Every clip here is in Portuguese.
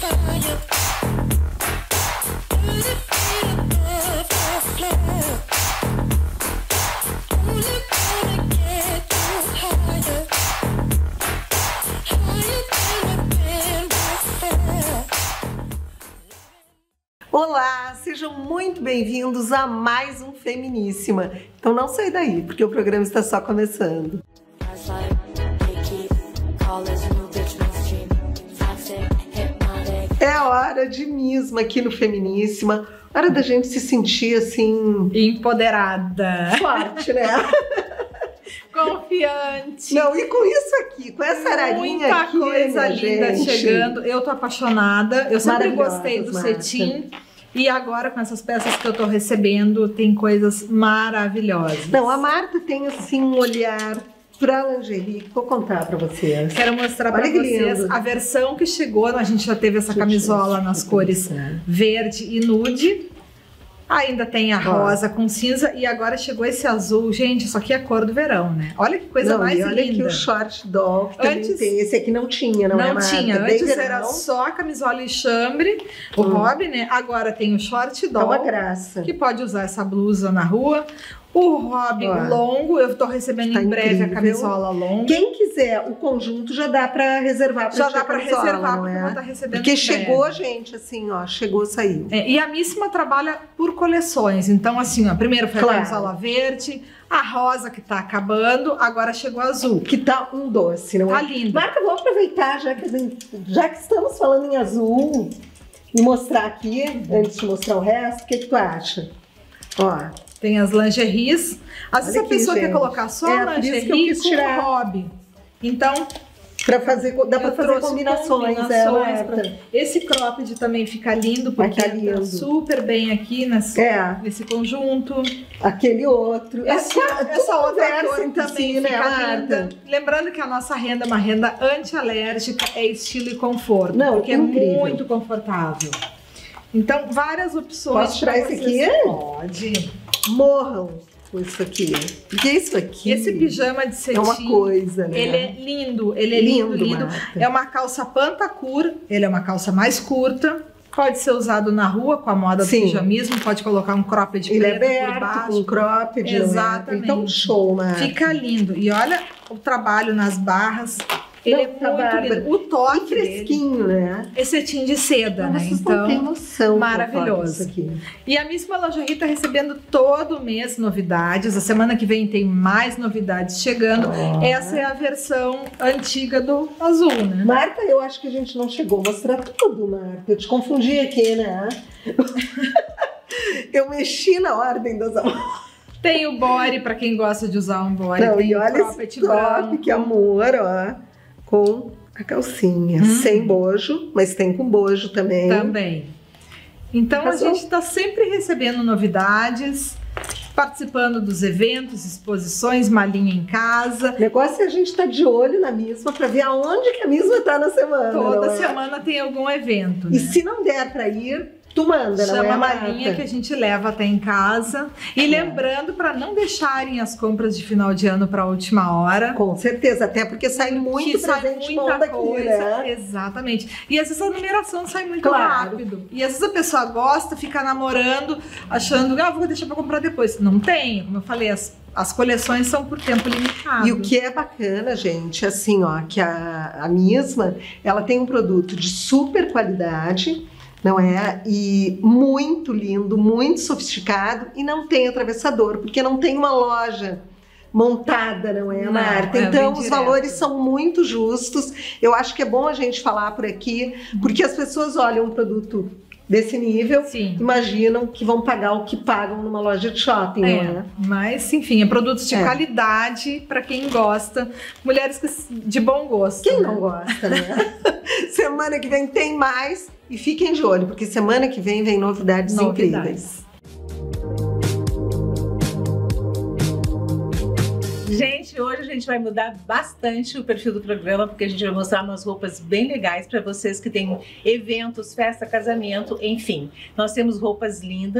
Olá, sejam muito bem-vindos a mais um Feminíssima. Então não sai daí, porque o programa está só começando. É hora de misma aqui no Feminíssima, hora da gente se sentir assim... empoderada. Forte, né? Confiante. Não, e com isso aqui, com essa ararinha aqui, muita coisa linda gente chegando. Eu tô apaixonada, eu sempre gostei do Marta. cetim. E agora, com essas peças que eu tô recebendo, tem coisas maravilhosas. Não, a Marta tem assim um olhar pra lingerie que vou contar pra vocês. Quero mostrar pra vocês a versão que chegou. A gente já teve essa camisola nas cores verde e nude. Ainda tem a rosa com cinza e agora chegou esse azul. Gente, isso aqui é a cor do verão, né? Olha que coisa mais linda. Olha aqui o short doll que antes tem. Esse aqui não tinha, não é, Marta? Não tinha. Bem Antes verão. era só a camisola e chambre, o hobby, né? Agora tem o short doll. É uma graça. Que pode usar essa blusa na rua. O hobby longo, eu tô recebendo em breve a camisola longa. Quem quiser o conjunto já dá pra reservar pra já dá pra reservar, não é? Porque vou estar recebendo porque em chegou, breve. gente, assim, ó, chegou, saiu. E a Míssima trabalha por coleções. Então, assim, ó, primeiro foi a camisola verde, a rosa que tá acabando, agora chegou a azul. Que tá um doce, não é? Tá linda. Marta, vou aproveitar, já que estamos falando em azul, e mostrar aqui, antes de mostrar o resto, o que tu acha? Ó. Tem as lingeries. Às vezes a pessoa quer colocar só lingerie com hobby. Então, dá pra fazer combinações. Esse cropped também fica lindo, porque tá super bem aqui nesse conjunto. Aquele outro. Essa outra cor também fica Marta? linda. Lembrando que a nossa renda é uma renda anti-alérgica, é estilo e conforto. Não, porque incrível. É muito confortável. Então, várias opções. Posso tirar esse aqui? Pode. Morram com isso aqui. Porque isso aqui... Esse pijama de cetim... é uma coisa, né? Ele é lindo. Ele é lindo. Marta. É uma calça pantacur. Ele é uma calça mais curta. Pode ser usado na rua com a moda do pijamismo. Pode colocar um cropped preto aberto, por baixo. Com cropped. Exatamente. Então, show, Marta. Fica lindo. E olha o trabalho nas barras. Ele é muito lindo. O toque e fresquinho, né? É cetim de seda, né? Vocês então, não têm noção. maravilhoso. Aqui. E a Míssima Lingerie tá recebendo todo mês novidades. A semana que vem tem mais novidades chegando. Essa é a versão antiga do azul, né? Marta, eu acho que a gente não chegou a mostrar tudo, Marta. Eu te confundi aqui, né? Eu mexi na ordem das... Tem o body, pra quem gosta de usar um body. Não, tem e olha o esse top, que amor, ó. Com a calcinha, sem bojo, mas tem com bojo também. Também. Então a gente está sempre recebendo novidades, participando dos eventos, exposições, malinha em casa. O negócio é a gente estar de olho na Míssima para ver aonde que a Míssima está na semana. Toda semana tem algum evento. E se não der para ir, tu manda, não é? Chama a malinha que a gente leva até em casa. E lembrando para não deixarem as compras de final de ano para a última hora. Com certeza, até porque sai muito presente bom daqui, né? Exatamente. E às vezes a numeração sai muito rápido. E às vezes a pessoa gosta, fica namorando, achando, vou deixar para comprar depois. Não tem, como eu falei, as coleções são por tempo limitado. E o que é bacana, gente, assim, ó, que a Míssima, ela tem um produto de super qualidade, não é? E muito lindo, muito sofisticado, e não tem atravessador, porque não tem uma loja montada, não é, Marta? Então os valores são muito justos. Eu acho que é bom a gente falar por aqui, porque as pessoas olham um produto desse nível, imaginam que vão pagar o que pagam numa loja de shopping, né? Mas, enfim, é produtos de qualidade para quem gosta, mulheres de bom gosto. Quem não gosta, né? Semana que vem tem mais e fiquem de olho, porque semana que vem novidades incríveis. Gente, hoje a gente vai mudar bastante o perfil do programa, porque a gente vai mostrar umas roupas bem legais para vocês que têm eventos, festa, casamento, enfim. Nós temos roupas lindas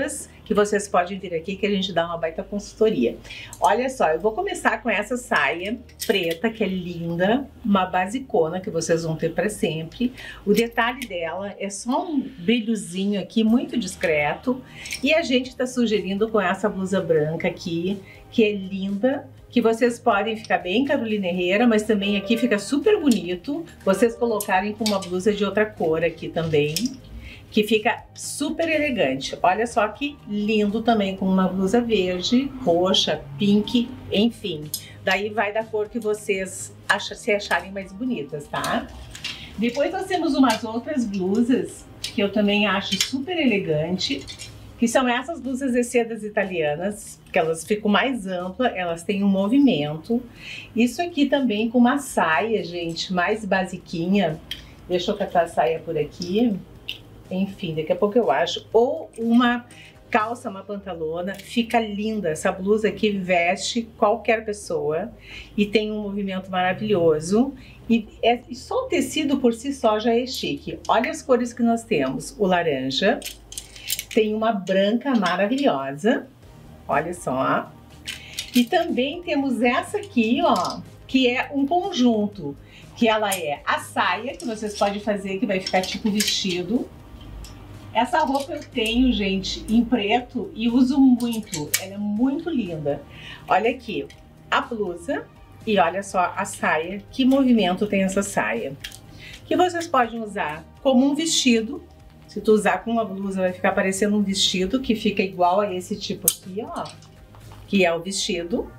que vocês podem vir aqui que a gente dá uma baita consultoria. Olha só, eu vou começar com essa saia preta, que é linda, uma basicona que vocês vão ter para sempre. O detalhe dela é só um brilhozinho aqui, muito discreto. E a gente está sugerindo com essa blusa branca aqui, que é linda, que vocês podem ficar bem Carolina Herrera, mas também aqui fica super bonito vocês colocarem com uma blusa de outra cor aqui também, que fica super elegante. Olha só que lindo também, com uma blusa verde, roxa, pink, enfim. Daí vai da cor que vocês se acharem mais bonitas, tá? Depois nós temos umas outras blusas que eu também acho super elegante, que são essas blusas de sedas italianas, que elas ficam mais amplas, elas têm um movimento. Isso aqui também com uma saia, gente, mais basiquinha. Deixa eu catar a saia por aqui. Enfim, daqui a pouco eu acho. Ou uma calça, uma pantalona, fica linda. Essa blusa aqui veste qualquer pessoa e tem um movimento maravilhoso. E só o tecido por si só já é chique. Olha as cores que nós temos. O laranja. Tem uma branca maravilhosa, olha só. E também temos essa aqui, ó, que é um conjunto, que ela é a saia, que vocês podem fazer, que vai ficar tipo vestido. Essa roupa eu tenho, gente, em preto e uso muito, ela é muito linda. Olha aqui, a blusa e olha só a saia, que movimento tem essa saia. Que vocês podem usar como um vestido. Se tu usar com uma blusa, vai ficar parecendo um vestido, que fica igual a esse tipo aqui, ó, que é o vestido.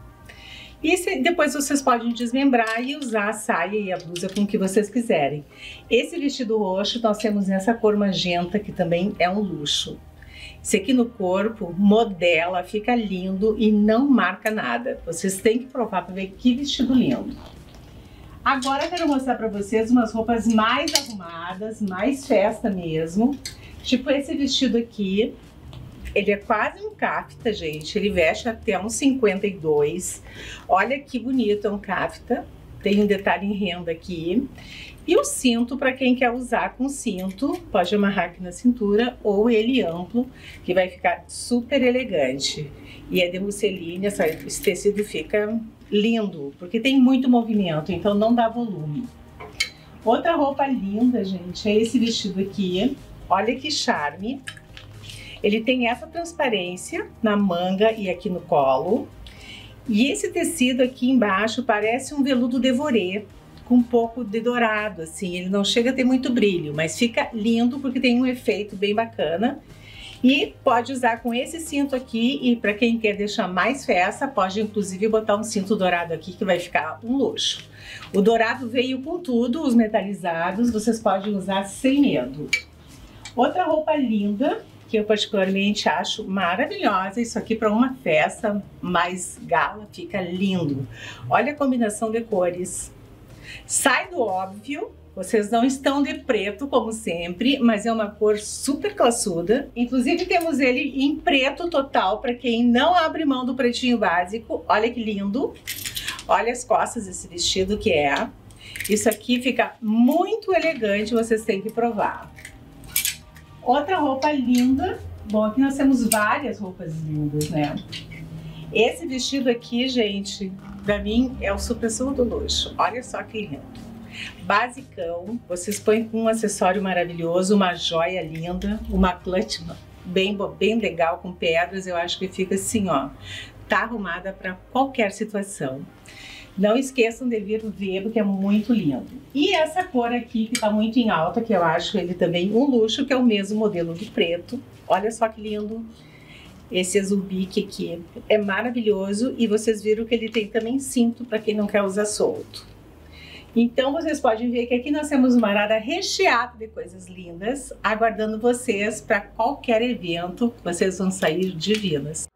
E depois vocês podem desmembrar e usar a saia e a blusa com o que vocês quiserem. Esse vestido roxo nós temos nessa cor magenta, que também é um luxo. Esse aqui no corpo modela, fica lindo e não marca nada. Vocês têm que provar para ver que vestido lindo. Agora eu quero mostrar para vocês umas roupas mais arrumadas, mais festa mesmo. Tipo esse vestido aqui, ele é quase um cafta, gente. Ele veste até uns 52. Olha que bonito, é um cafta. Tem um detalhe em renda aqui. E o cinto, para quem quer usar com cinto, pode amarrar aqui na cintura ou ele amplo, que vai ficar super elegante. E é de musseline, esse tecido fica lindo, porque tem muito movimento, então não dá volume. Outra roupa linda, gente, é esse vestido aqui. Olha que charme. Ele tem essa transparência na manga e aqui no colo. E esse tecido aqui embaixo parece um veludo devoré, com um pouco de dourado, assim. Ele não chega a ter muito brilho, mas fica lindo porque tem um efeito bem bacana. E pode usar com esse cinto aqui, e para quem quer deixar mais festa, pode inclusive botar um cinto dourado aqui, que vai ficar um luxo. O dourado veio com tudo, os metalizados, vocês podem usar sem medo. Outra roupa linda, que eu particularmente acho maravilhosa, isso aqui para uma festa mais gala, fica lindo. Olha a combinação de cores. Sai do óbvio. Vocês não estão de preto, como sempre, mas é uma cor super classuda. Inclusive, temos ele em preto total, para quem não abre mão do pretinho básico. Olha que lindo. Olha as costas desse vestido que é. Isso aqui fica muito elegante, vocês têm que provar. Outra roupa linda. Bom, aqui nós temos várias roupas lindas, né? Esse vestido aqui, gente, pra mim é o suprassumo do luxo. Olha só que lindo. Basicão, vocês põem com um acessório maravilhoso, uma joia linda, uma clutch bem legal com pedras. Eu acho que fica assim, ó, tá arrumada para qualquer situação. Não esqueçam de vir ver, porque é muito lindo. E essa cor aqui, que tá muito em alta, que eu acho ele também um luxo, que é o mesmo modelo do preto. Olha só que lindo. Esse azul bique aqui é maravilhoso, e vocês viram que ele tem também cinto para quem não quer usar solto. Então vocês podem ver que aqui nós temos uma arara recheada de coisas lindas, aguardando vocês para qualquer evento. Vocês vão sair divinas.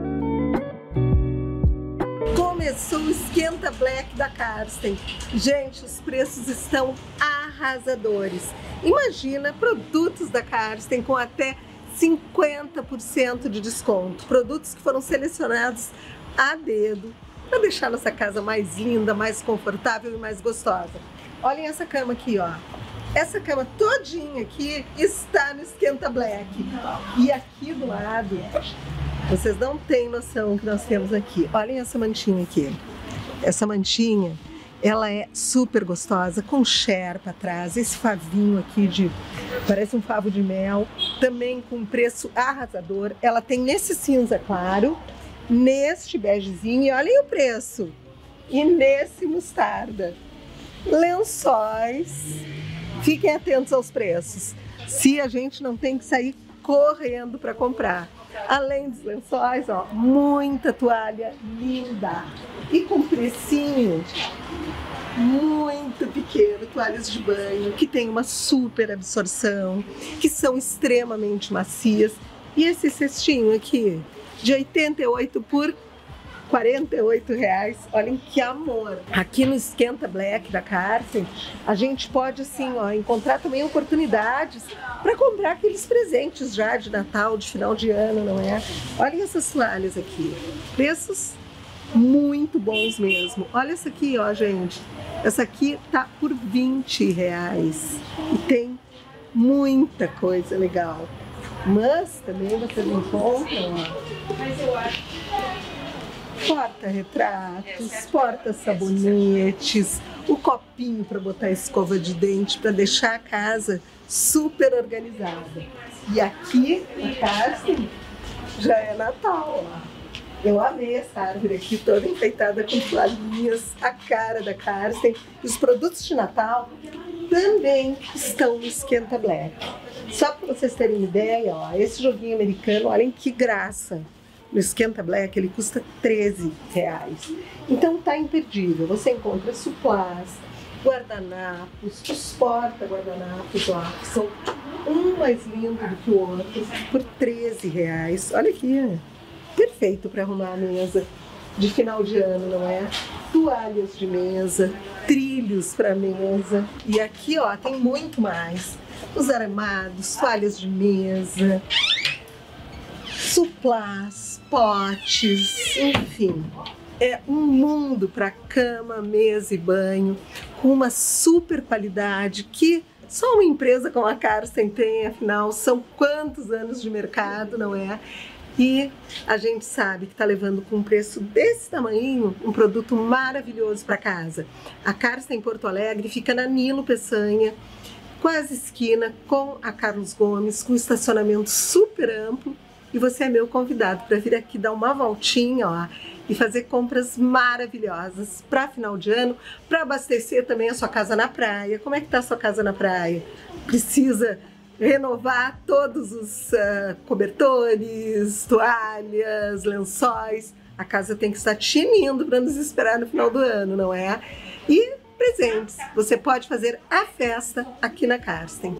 Começou o Esquenta Black da Karsten. Gente, os preços estão arrasadores. Imagina produtos da Karsten com até 50% de desconto. Produtos que foram selecionados a dedo para deixar nossa casa mais linda, mais confortável e mais gostosa. Olhem essa cama aqui, ó. Essa cama todinha aqui está no Esquenta Black. E aqui do lado, vocês não têm noção que nós temos aqui. Olhem essa mantinha aqui. Essa mantinha, ela é super gostosa, com sherpa atrás, esse favinho aqui parece um favo de mel, também com preço arrasador. Ela tem nesse cinza claro, neste begezinho, e olhem o preço, e nesse mostarda. Lençóis, fiquem atentos aos preços, se a gente não tem que sair correndo para comprar. Além dos lençóis, ó, muita toalha linda e com precinho muito pequeno, toalhas de banho que tem uma super absorção, que são extremamente macias. E esse cestinho aqui, de 88 por 48 reais, olhem que amor! Aqui no Esquenta Black da Carsten, a gente pode assim, ó, encontrar também oportunidades para comprar aqueles presentes já de Natal, de final de ano, não é? Olhem essas toalhas aqui, preços muito bons mesmo. Olha essa aqui, ó, gente. Essa aqui tá por 20 reais e tem muita coisa legal. Mas também vocês encontram, ó, porta-retratos, porta-sabonetes, o copinho para botar a escova de dente, para deixar a casa super organizada. E aqui, na Carsten, já é Natal, ó. Eu amei essa árvore aqui, toda enfeitada com toalhinhas, a cara da Carsten. Os produtos de Natal também estão no Esquenta Black. Só para vocês terem uma ideia, ó, esse joguinho americano, olhem que graça. No Esquenta Black ele custa 13 reais. Então tá imperdível. Você encontra suplás, guardanapos, os porta-guardanapos, ó, que são um mais lindo do que o outro, por 13 reais. Olha aqui, perfeito para arrumar a mesa de final de ano, não é? Toalhas de mesa, trilhos para mesa. E aqui, ó, tem muito mais. Os armados, toalhas de mesa, suplás, potes, enfim. É um mundo para cama, mesa e banho, com uma super qualidade que só uma empresa como a Carsten tem, afinal, são quantos anos de mercado, não é? E a gente sabe que está levando com um preço desse tamanho um produto maravilhoso para casa. A Carsten em Porto Alegre fica na Nilo Peçanha, quase esquina com a Carlos Gomes, com estacionamento super amplo. E você é meu convidado para vir aqui dar uma voltinha, ó, e fazer compras maravilhosas para final de ano, para abastecer também a sua casa na praia. Como é que está a sua casa na praia? Precisa renovar todos os cobertores, toalhas, lençóis. A casa tem que estar tinindo para nos esperar no final do ano, não é? E presentes. Você pode fazer a festa aqui na Carsten.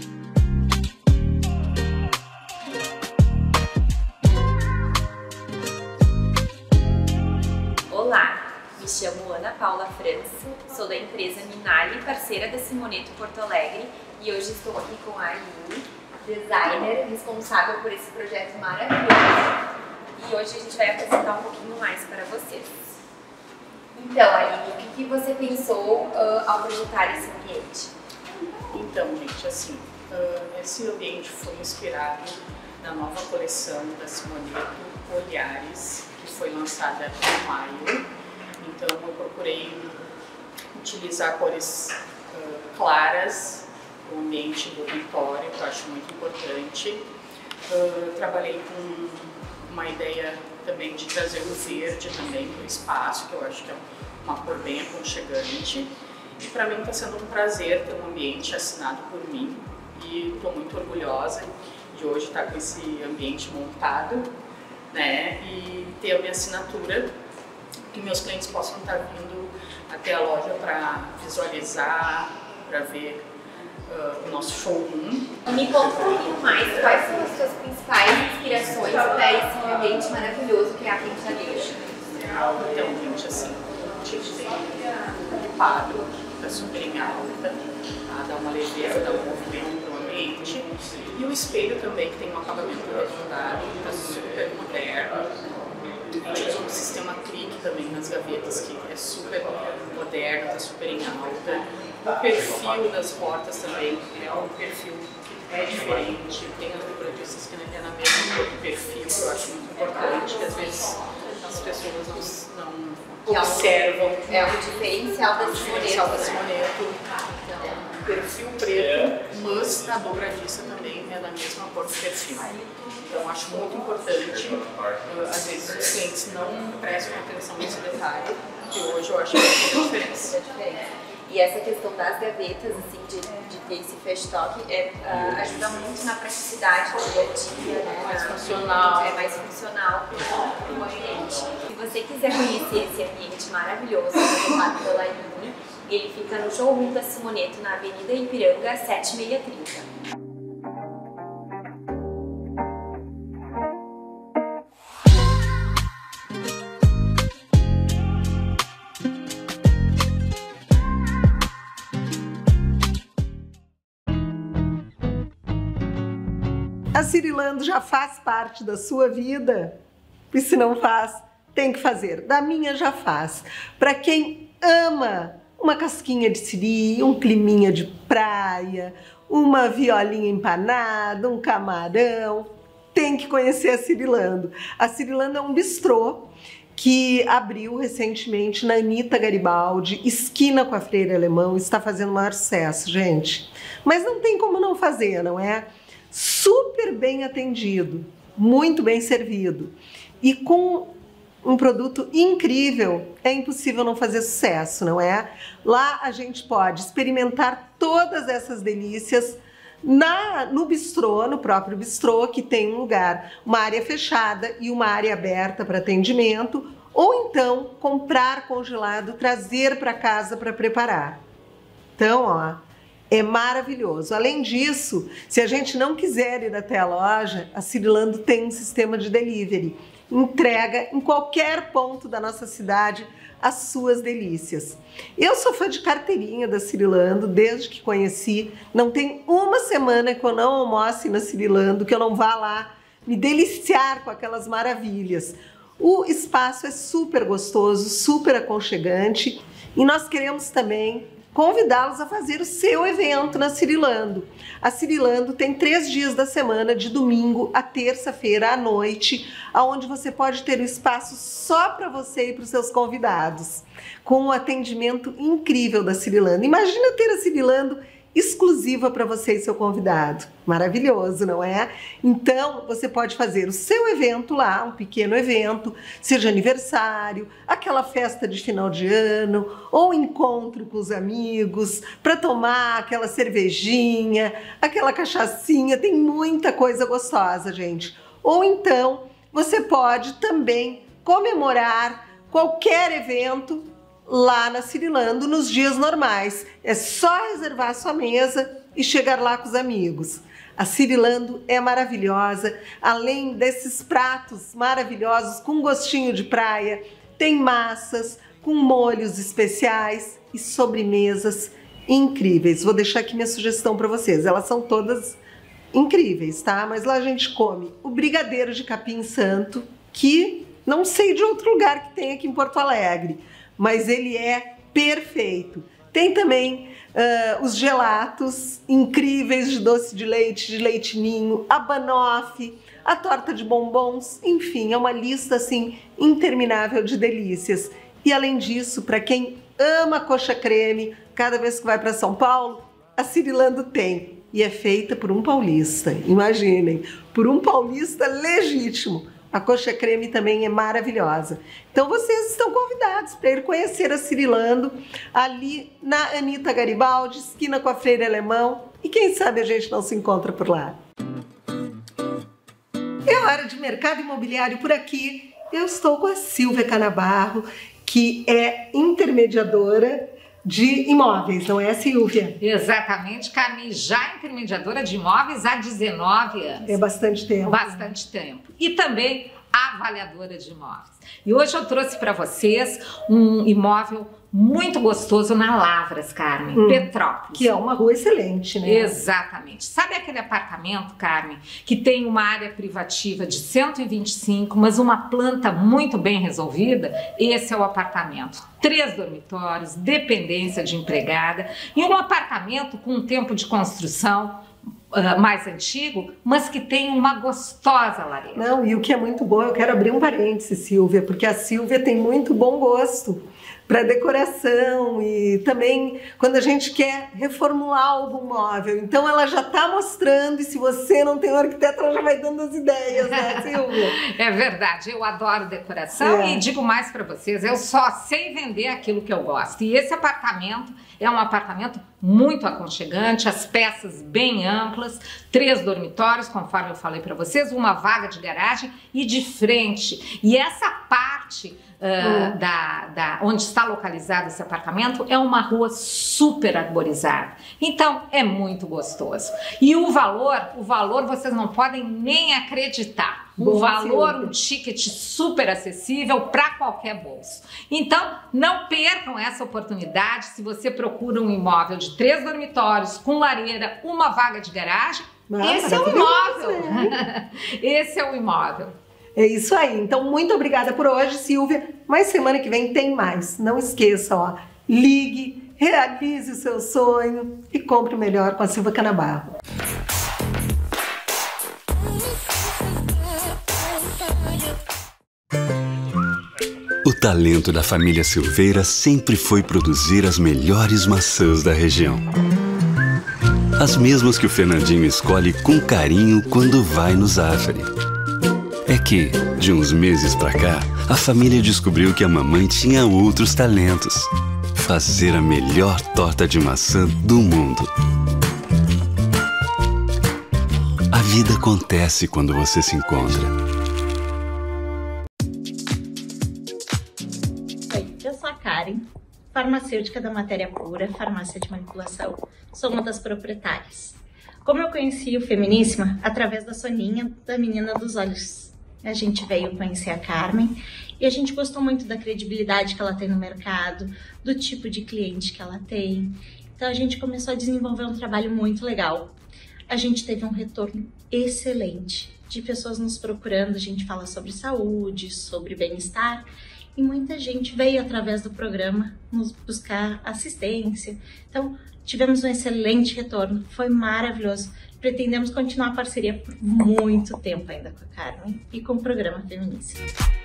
Olá, me chamo Ana Paula França, sou da empresa Minali, parceira da Simoneto Porto Alegre, e hoje estou aqui com a Aline, designer responsável por esse projeto maravilhoso. E hoje a gente vai apresentar um pouquinho mais para vocês. Então, Aline, o que você pensou ao projetar esse ambiente? Então, gente, assim, esse ambiente foi inspirado na nova coleção da Simoneto, Olhares, que foi lançada em maio. Então eu procurei utilizar cores claras no ambiente do dormitório, que eu acho muito importante. Trabalhei com uma ideia também de trazer o verde também para o espaço, que eu acho que é uma cor bem aconchegante. E para mim está sendo um prazer ter um ambiente assinado por mim, e estou muito orgulhosa de hoje estar com esse ambiente montado, né, e ter a minha assinatura, que meus clientes possam estar vindo até a loja para visualizar, para ver o nosso showroom. Me conta um pouquinho mais, quais são as suas principais inspirações para esse ambiente maravilhoso que é a Penteadeira? Então, gente, assim, a gente tem um quadro que está super em alta, dá uma leveza, dá um movimento para o ambiente. E o espelho também, que tem um acabamento arredondado, está super moderno. A gente usa um sistema clique também na nas gavetas, que é super moderno, tá super em alta. O perfil das portas também é um perfil que é diferente, tem as dobradiças que é na mesma cor do perfil, que eu acho muito importante, que às vezes as pessoas não observam. É o diferencial da Simoneto. O perfil preto, mas a dobradiça também é da mesma cor do perfil. Então acho muito importante, às vezes os clientes não prestam atenção nesse detalhe, que hoje eu acho que faz a diferença. E essa questão das gavetas, assim, de ter esse festoque, ajuda muito na praticidade do dia a dia, né? Mais funcional. É mais funcional para o ambiente. Se você quiser conhecer esse ambiente maravilhoso, realizado pela Aline, ele fica no showroom da Simoneto, na Avenida Ipiranga, 7630. A Cirilando já faz parte da sua vida? E se não faz, tem que fazer. Da minha já faz. Para quem ama uma casquinha de siri, um climinha de praia, uma violinha empanada, um camarão, tem que conhecer a Cirilando. A Cirilando é um bistrô que abriu recentemente na Anita Garibaldi, esquina com a Freire Alemão, está fazendo o maior sucesso, gente. Mas não tem como não fazer, não é? Super bem atendido, muito bem servido e com um produto incrível, é impossível não fazer sucesso, não é? Lá a gente pode experimentar todas essas delícias no bistrô, no próprio bistrô, que tem um lugar, uma área fechada e uma área aberta para atendimento, ou então comprar congelado, trazer para casa para preparar. Então, ó, é maravilhoso. Além disso, se a gente não quiser ir até a loja, a Cirilando tem um sistema de delivery. Entrega em qualquer ponto da nossa cidade as suas delícias. Eu sou fã de carteirinha da Cirilando, desde que conheci. Não tem uma semana que eu não almoce na Cirilando, que eu não vá lá me deliciar com aquelas maravilhas. O espaço é super gostoso, super aconchegante e nós queremos também convidá-los a fazer o seu evento na Cirilando. A Cirilando tem 3 dias da semana, de domingo a terça-feira à noite, onde você pode ter um espaço só para você e para os seus convidados, com um atendimento incrível da Cirilando. Imagina ter a Cirilando exclusiva para você e seu convidado. Maravilhoso, não é? Então, você pode fazer o seu evento lá, um pequeno evento, seja aniversário, aquela festa de final de ano, ou encontro com os amigos, para tomar aquela cervejinha, aquela cachaçinha, tem muita coisa gostosa, gente. Ou então, você pode também comemorar qualquer evento lá na Cirilando nos dias normais. É só reservar a sua mesa e chegar lá com os amigos. A Cirilando é maravilhosa, além desses pratos maravilhosos com gostinho de praia, tem massas com molhos especiais e sobremesas incríveis. Vou deixar aqui minha sugestão para vocês, elas são todas incríveis, tá? Mas lá a gente come o brigadeiro de capim santo, que não sei de outro lugar que tem aqui em Porto Alegre, mas ele é perfeito. Tem também os gelatos incríveis de doce de leite ninho, a banoffee, a torta de bombons, enfim, é uma lista assim interminável de delícias. E além disso, para quem ama coxa creme, cada vez que vai para São Paulo, a Cirilando tem. E é feita por um paulista, imaginem, por um paulista legítimo. A coxa creme também é maravilhosa. Então vocês estão convidados para ir conhecer a Cirilando ali na Anita Garibaldi, esquina com a Freire Alemão. E quem sabe a gente não se encontra por lá. É hora de mercado imobiliário por aqui. Eu estou com a Silvia Canabarro, que é intermediadora de imóveis, não é, Silvia? Exatamente, Carmen, já intermediadora de imóveis há 19 anos. É bastante tempo. Bastante tempo. E também avaliadora de imóveis. E hoje eu trouxe para vocês um imóvel muito gostoso na Lavras, Carmen, Petrópolis. Que é uma rua excelente, né? Exatamente. Sabe aquele apartamento, Carmen, que tem uma área privativa de 125, mas uma planta muito bem resolvida? Esse é o apartamento. 3 dormitórios, dependência de empregada e um apartamento com um tempo de construção mais antigo, mas que tem uma gostosa lareira. Não, e o que é muito bom, eu quero abrir um parêntese, Silvia, porque a Silvia tem muito bom gosto para decoração e também quando a gente quer reformular algum móvel. Então ela já está mostrando, e se você não tem um arquiteto, ela já vai dando as ideias, né, Silvia? É verdade, eu adoro decoração e digo mais para vocês, eu só sei vender aquilo que eu gosto. E esse apartamento é um apartamento muito aconchegante, as peças bem amplas, 3 dormitórios, conforme eu falei para vocês, uma vaga de garagem e de frente. E essa parte onde está localizado esse apartamento é uma rua super arborizada. Então é muito gostoso. E o valor vocês não podem nem acreditar. O valor, um ticket super acessível para qualquer bolso. Então, não percam essa oportunidade. Se você procura um imóvel de 3 dormitórios, com lareira, uma vaga de garagem, esse é o imóvel. Né? Esse é o imóvel. É isso aí. Então, muito obrigada por hoje, Silvia. Mas semana que vem tem mais. Não esqueça, ó, ligue, realize o seu sonho e compre o melhor com a Silvia Canabarro. O talento da família Silveira sempre foi produzir as melhores maçãs da região. As mesmas que o Fernandinho escolhe com carinho quando vai no Zafari. É que, de uns meses pra cá, a família descobriu que a mamãe tinha outros talentos. Fazer a melhor torta de maçã do mundo. A vida acontece quando você se encontra. Oi, eu sou a Karen, farmacêutica da Matéria Pura, farmácia de manipulação. Sou uma das proprietárias. Como eu conheci o Feminíssima? Através da Soninha, da Menina dos Olhos. A gente veio conhecer a Carmen e a gente gostou muito da credibilidade que ela tem no mercado, do tipo de cliente que ela tem. Então a gente começou a desenvolver um trabalho muito legal. A gente teve um retorno excelente de pessoas nos procurando. A gente fala sobre saúde, sobre bem-estar e muita gente veio através do programa nos buscar assistência. Então tivemos um excelente retorno, foi maravilhoso. Pretendemos continuar a parceria por muito tempo ainda com a Carmen e com o programa Feminíssima.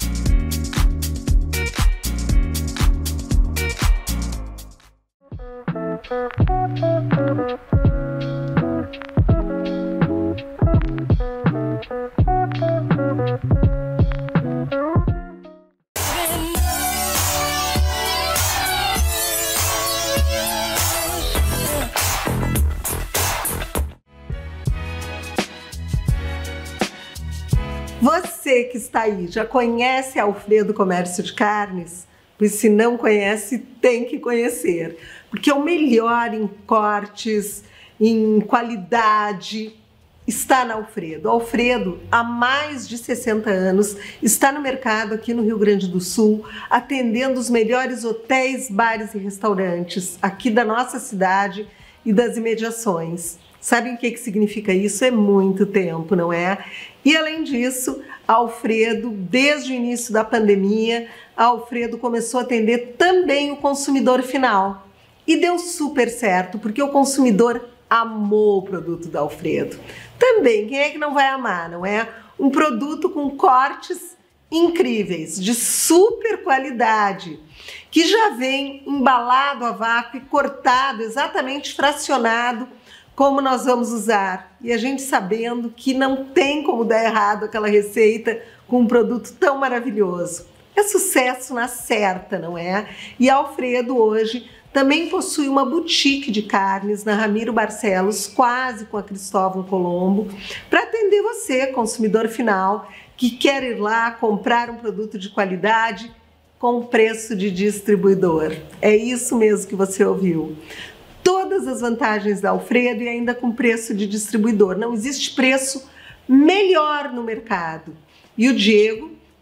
Você que está aí, já conhece a Alfredo Comércio de Carnes? Pois se não conhece, tem que conhecer. Porque o melhor em cortes, em qualidade, está na Alfredo. Alfredo, há mais de 60 anos, está no mercado aqui no Rio Grande do Sul, atendendo os melhores hotéis, bares e restaurantes aqui da nossa cidade e das imediações. Sabem o que significa isso? É muito tempo, não é? E além disso, a Alfredo, desde o início da pandemia, a Alfredo começou a atender também o consumidor final. E deu super certo, porque o consumidor amou o produto da Alfredo. Também, quem é que não vai amar, não é? Um produto com cortes incríveis, de super qualidade, que já vem embalado a vácuo e cortado, exatamente fracionado, como nós vamos usar. E a gente sabendo que não tem como dar errado aquela receita com um produto tão maravilhoso. É sucesso na certa, não é? E a Alfredo hoje também possui uma boutique de carnes na Ramiro Barcelos, quase com a Cristóvão Colombo, para atender você, consumidor final, que quer ir lá comprar um produto de qualidade com preço de distribuidor. É isso mesmo que você ouviu. Todas as vantagens da Alfredo e ainda com preço de distribuidor. Não existe preço melhor no mercado. E o Diego,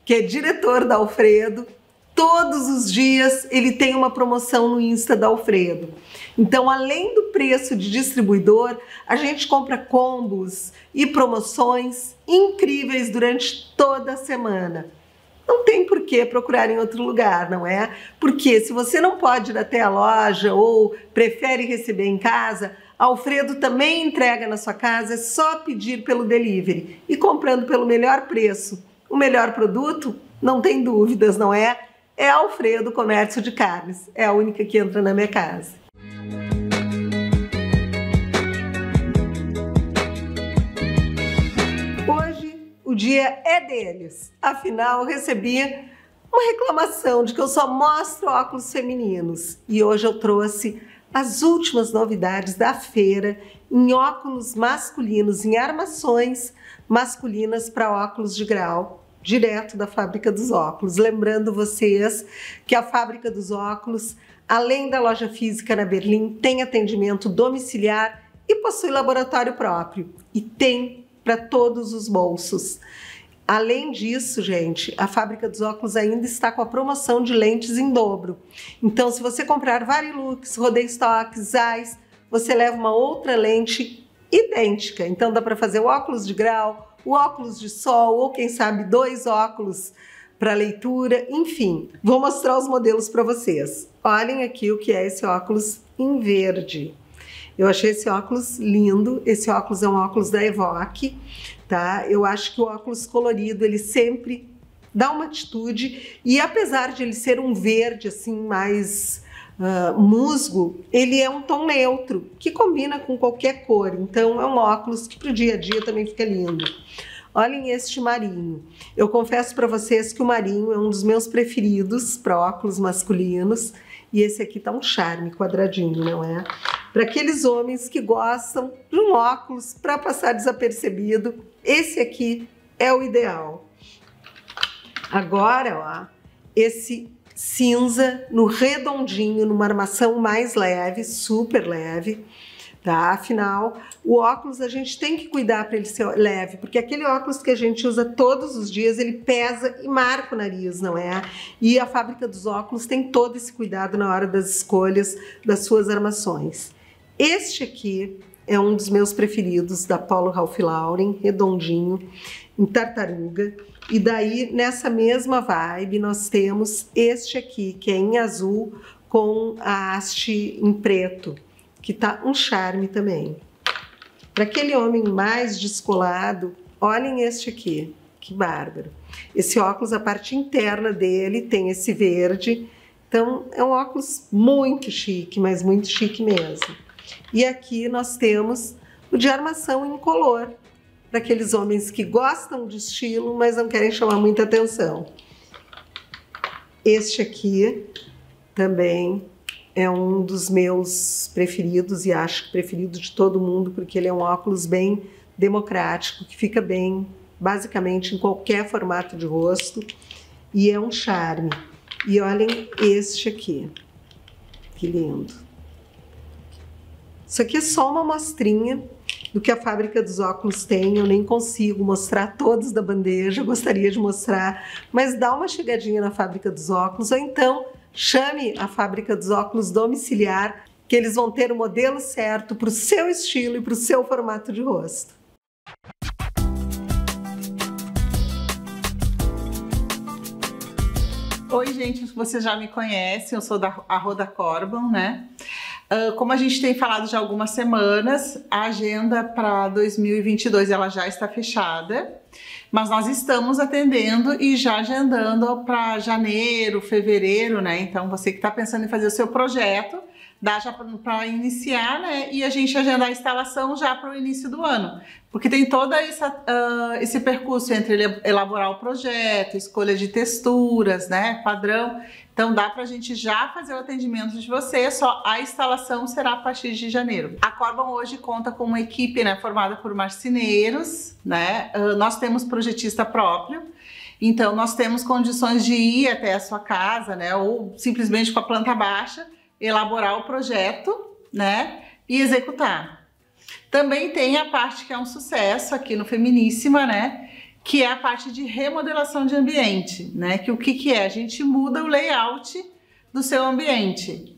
que é diretor da Alfredo. Todos os dias ele tem uma promoção no Insta da Alfredo. Então, além do preço de distribuidor, a gente compra combos e promoções incríveis durante toda a semana. Não tem por que procurar em outro lugar, não é? Porque se você não pode ir até a loja ou prefere receber em casa, a Alfredo também entrega na sua casa, é só pedir pelo delivery. E comprando pelo melhor preço, o melhor produto, não tem dúvidas, não é? É a Alfredo Comércio de Carnes, é a única que entra na minha casa. Hoje o dia é deles, afinal eu recebi uma reclamação de que eu só mostro óculos femininos e hoje eu trouxe as últimas novidades da feira em óculos masculinos, em armações masculinas para óculos de grau, direto da Fábrica dos Óculos. Lembrando vocês que a Fábrica dos Óculos, além da loja física na Berlim, tem atendimento domiciliar e possui laboratório próprio. E tem para todos os bolsos. Além disso, gente, a Fábrica dos Óculos ainda está com a promoção de lentes em dobro. Então, se você comprar Varilux, Rodestock, Zeiss, você leva uma outra lente idêntica. Então, dá para fazer o óculos de grau, o óculos de sol, ou quem sabe 2 óculos para leitura, enfim. Vou mostrar os modelos para vocês. Olhem aqui o que é esse óculos em verde. Eu achei esse óculos lindo, esse óculos é um óculos da Evoque, tá? Eu acho que o óculos colorido, ele sempre dá uma atitude, e apesar de ele ser um verde assim mais musgo, ele é um tom neutro, que combina com qualquer cor, então é um óculos que para o dia a dia também fica lindo. Olhem este marinho. Eu confesso para vocês que o marinho é um dos meus preferidos para óculos masculinos, e esse aqui tá um charme, quadradinho, não é? Para aqueles homens que gostam de um óculos para passar desapercebido, esse aqui é o ideal. Agora, ó, esse cinza no redondinho, numa armação mais leve, super leve, tá? Afinal, o óculos a gente tem que cuidar para ele ser leve, porque aquele óculos que a gente usa todos os dias, ele pesa e marca o nariz, não é? E a Fábrica dos Óculos tem todo esse cuidado na hora das escolhas das suas armações. Este aqui é um dos meus preferidos, da Polo Ralph Lauren, redondinho, em tartaruga. E daí, nessa mesma vibe, nós temos este aqui, que é em azul, com a haste em preto, que tá um charme também. Para aquele homem mais descolado, olhem este aqui, que bárbaro. Esse óculos, a parte interna dele tem esse verde, então é um óculos muito chique, mas muito chique mesmo. E aqui nós temos o de armação incolor, para aqueles homens que gostam de estilo, mas não querem chamar muita atenção. Este aqui também é um dos meus preferidos e acho que preferido de todo mundo, porque ele é um óculos bem democrático, que fica bem, basicamente, em qualquer formato de rosto, e é um charme. E olhem este aqui, que lindo. Isso aqui é só uma amostrinha do que a Fábrica dos Óculos tem, eu nem consigo mostrar todos da bandeja, gostaria de mostrar, mas dá uma chegadinha na Fábrica dos Óculos, ou então chame a Fábrica dos Óculos domiciliar, que eles vão ter o modelo certo para o seu estilo e para o seu formato de rosto. Oi, gente, vocês já me conhecem, eu sou da Roda Corban, né? Como a gente tem falado já há algumas semanas, a agenda para 2022 ela já está fechada, mas nós estamos atendendo e já agendando para janeiro, fevereiro, né? Então você que está pensando em fazer o seu projeto, dá já para iniciar, né? E a gente agendar a instalação já para o início do ano, porque tem toda esse percurso entre elaborar o projeto, escolha de texturas, né? Padrão. Então dá para a gente já fazer o atendimento de você, só a instalação será a partir de janeiro. A Corban hoje conta com uma equipe, né, formada por marceneiros, né? Nós temos projetista próprio, então nós temos condições de ir até a sua casa, né? Ou simplesmente com a planta baixa, elaborar o projeto, né? E executar. Também tem a parte que é um sucesso aqui no Feminíssima, né? que é a parte de remodelação de ambiente, né? Que o que é? A gente muda o layout do seu ambiente.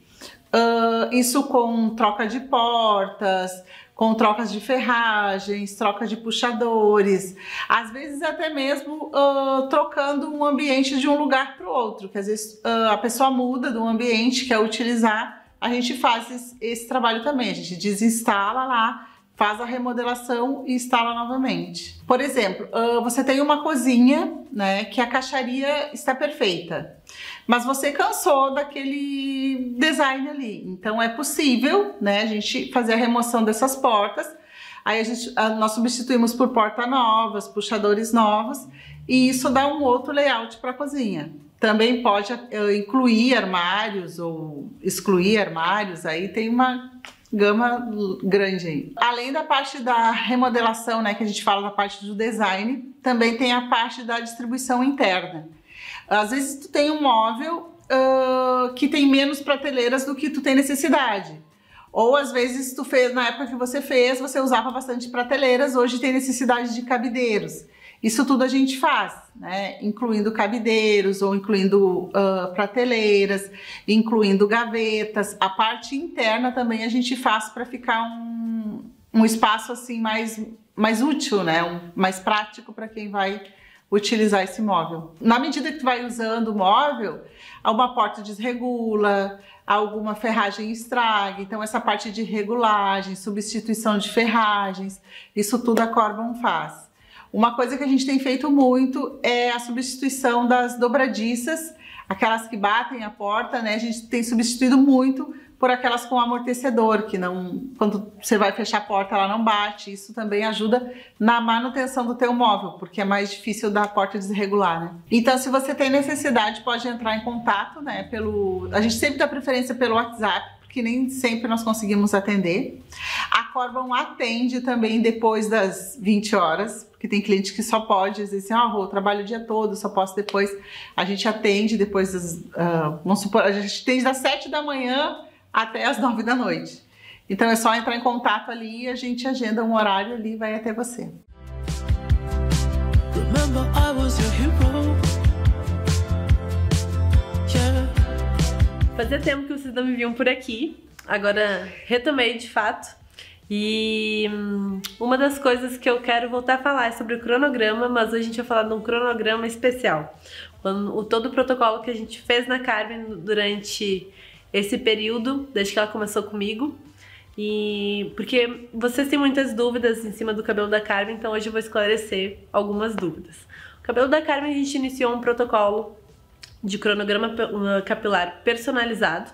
Isso com troca de portas, com trocas de ferragens, troca de puxadores, às vezes até mesmo trocando um ambiente de um lugar para o outro, que às vezes a pessoa muda de um ambiente, quer utilizar, a gente faz esse trabalho também, a gente desinstala lá, faz a remodelação e instala novamente. Por exemplo, você tem uma cozinha, né, que a caixaria está perfeita, mas você cansou daquele design ali. Então é possível, né, a gente fazer a remoção dessas portas. Aí nós substituímos por portas novas, puxadores novos, e isso dá um outro layout para a cozinha. Também pode incluir armários ou excluir armários, aí tem uma gama grande aí. Além da parte da remodelação, né, que a gente fala da parte do design, também tem a parte da distribuição interna. Às vezes tu tem um móvel que tem menos prateleiras do que tu tem necessidade. Ou às vezes tu fez, na época que você fez, você usava bastante prateleiras, hoje tem necessidade de cabideiros. Isso tudo a gente faz, né? Incluindo cabideiros ou incluindo prateleiras, incluindo gavetas. A parte interna também a gente faz para ficar um espaço assim mais útil, né? Mais prático para quem vai utilizar esse móvel. Na medida que tu vai usando o móvel, uma porta desregula, alguma ferragem estraga, então essa parte de regulagem, substituição de ferragens, isso tudo a Corbon faz. Uma coisa que a gente tem feito muito é a substituição das dobradiças, aquelas que batem a porta, né? A gente tem substituído muito por aquelas com amortecedor, que não, quando você vai fechar a porta, ela não bate. Isso também ajuda na manutenção do teu móvel, porque é mais difícil da porta desregular, né? Então, se você tem necessidade, pode entrar em contato, né? A gente sempre dá preferência pelo WhatsApp, porque nem sempre nós conseguimos atender. A Corbon atende também depois das 20 horas, porque tem cliente que só pode dizer assim, eu trabalho o dia todo, só posso depois. A gente atende depois das, vamos supor, a gente atende das 7 da manhã até as 9 da noite. Então é só entrar em contato ali e a gente agenda um horário ali e vai até você. Fazia tempo que vocês não me viam por aqui, agora retomei de fato. E uma das coisas que eu quero voltar a falar é sobre o cronograma, mas hoje a gente vai falar de um cronograma especial. Todo o protocolo que a gente fez na Carmen durante esse período, desde que ela começou comigo. E porque vocês têm muitas dúvidas em cima do cabelo da Carmen, então hoje eu vou esclarecer algumas dúvidas. O cabelo da Carmen a gente iniciou um protocolo de cronograma capilar personalizado.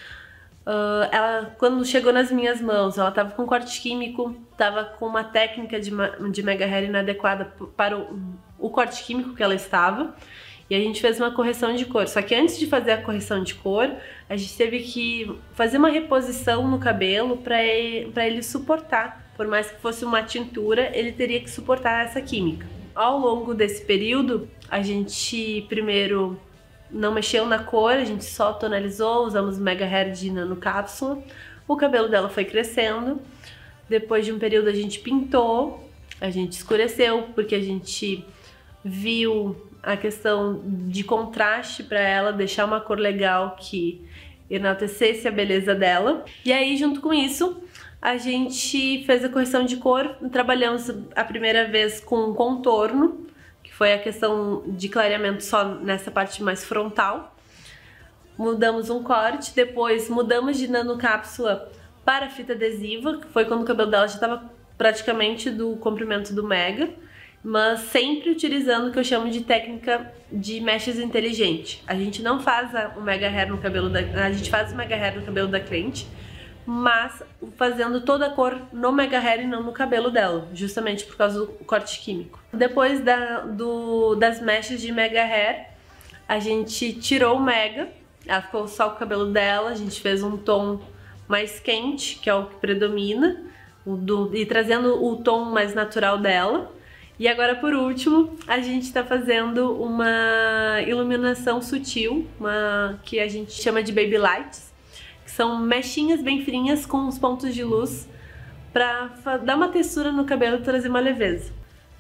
Ela, quando chegou nas minhas mãos, ela estava com corte químico, estava com uma técnica de mega hair inadequada para o corte químico que ela estava, e a gente fez uma correção de cor. Só que antes de fazer a correção de cor, a gente teve que fazer uma reposição no cabelo para ele suportar. Por mais que fosse uma tintura, ele teria que suportar essa química. Ao longo desse período, a gente primeiro não mexeu na cor, a gente só tonalizou, usamos mega hair de nanocápsula. O cabelo dela foi crescendo. Depois de um período a gente pintou, a gente escureceu, porque a gente viu a questão de contraste para ela, deixar uma cor legal que enaltecesse a beleza dela. E aí, junto com isso, a gente fez a correção de cor, trabalhamos a primeira vez com contorno, que foi a questão de clareamento só nessa parte mais frontal. Mudamos um corte, depois mudamos de nanocápsula para fita adesiva, que foi quando o cabelo dela já estava praticamente do comprimento do mega, mas sempre utilizando o que eu chamo de técnica de mechas inteligente. A gente não faz o mega hair no cabelo a gente faz o mega hair no cabelo da cliente, mas fazendo toda a cor no mega hair e não no cabelo dela, justamente por causa do corte químico. Depois das mechas de mega hair, a gente tirou o mega, ela ficou só com o cabelo dela, a gente fez um tom mais quente, que é o que predomina, e trazendo o tom mais natural dela. E agora, por último, a gente está fazendo uma iluminação sutil, que a gente chama de baby lights, que são mechinhas bem fininhas com uns pontos de luz para dar uma textura no cabelo e trazer uma leveza.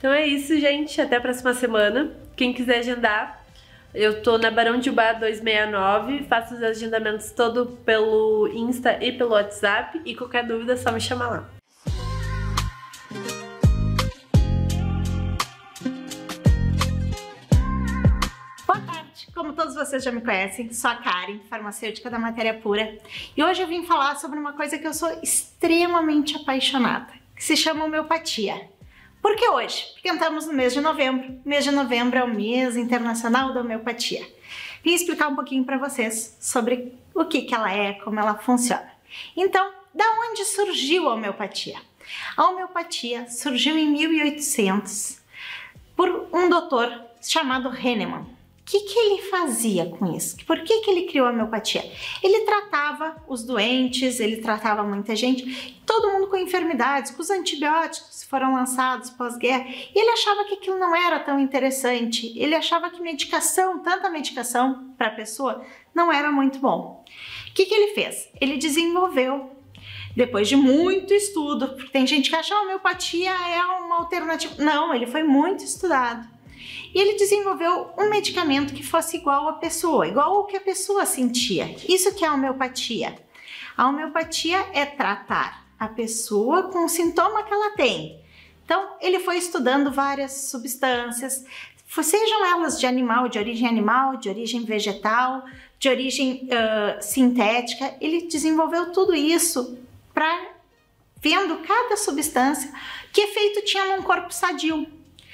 Então é isso, gente. Até a próxima semana. Quem quiser agendar, eu tô na Barão de Ubá 269. Faço os agendamentos todo pelo Insta e pelo WhatsApp. E qualquer dúvida é só me chamar lá. Como todos vocês já me conhecem, sou a Karen, farmacêutica da Matéria Pura, e hoje eu vim falar sobre uma coisa que eu sou extremamente apaixonada, que se chama homeopatia. Por que hoje? Porque estamos no mês de novembro. O mês de novembro é o mês internacional da homeopatia. Vim explicar um pouquinho para vocês sobre o que ela é, como ela funciona. Então, da onde surgiu a homeopatia? A homeopatia surgiu em 1800 por um doutor chamado Hahnemann. O que ele fazia com isso? Por que ele criou a homeopatia? Ele tratava os doentes, ele tratava muita gente, todo mundo com enfermidades, com os antibióticos que foram lançados pós-guerra, e ele achava que aquilo não era tão interessante, ele achava que medicação, tanta medicação para a pessoa, não era muito bom. O que ele fez? Ele desenvolveu, depois de muito estudo, porque tem gente que acha que a homeopatia é uma alternativa. Não, ele foi muito estudado. E ele desenvolveu um medicamento que fosse igual à pessoa, igual ao que a pessoa sentia. Isso que é a homeopatia. A homeopatia é tratar a pessoa com o sintoma que ela tem. Então, ele foi estudando várias substâncias, sejam elas de origem vegetal, de origem sintética. Ele desenvolveu tudo isso para vendo cada substância que efeito tinha num corpo sadio.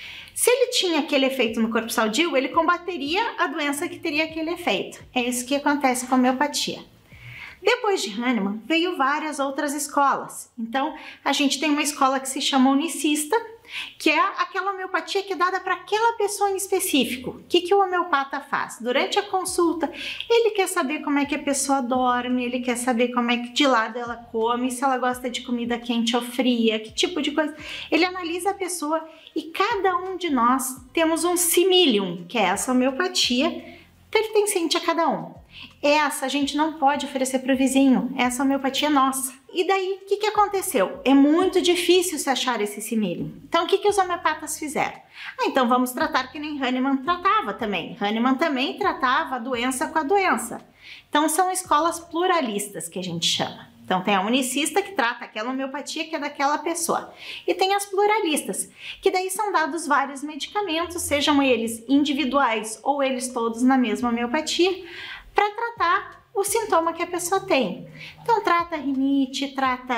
Se ele tinha aquele efeito no corpo sadio, ele combateria a doença que teria aquele efeito. É isso que acontece com a homeopatia. Depois de Hahnemann, veio várias outras escolas. Então, a gente tem uma escola que se chama unicista, que é aquela homeopatia que é dada para aquela pessoa em específico. O que o homeopata faz? Durante a consulta, ele quer saber como é que a pessoa dorme, ele quer saber como é que de lado ela come, se ela gosta de comida quente ou fria, que tipo de coisa. Ele analisa a pessoa e cada um de nós temos um similium, que é essa homeopatia pertencente a cada um. Essa a gente não pode oferecer para o vizinho, essa homeopatia é nossa. E daí, o que aconteceu? É muito difícil se achar esse similium. Então, o que os homeopatas fizeram? Então vamos tratar que nem Hahnemann tratava também. Hahnemann também tratava a doença com a doença. Então, são escolas pluralistas que a gente chama. Então, tem a unicista que trata aquela homeopatia que é daquela pessoa. E tem as pluralistas, que daí são dados vários medicamentos, sejam eles individuais ou eles todos na mesma homeopatia, para tratar o sintoma que a pessoa tem. Então, trata rinite,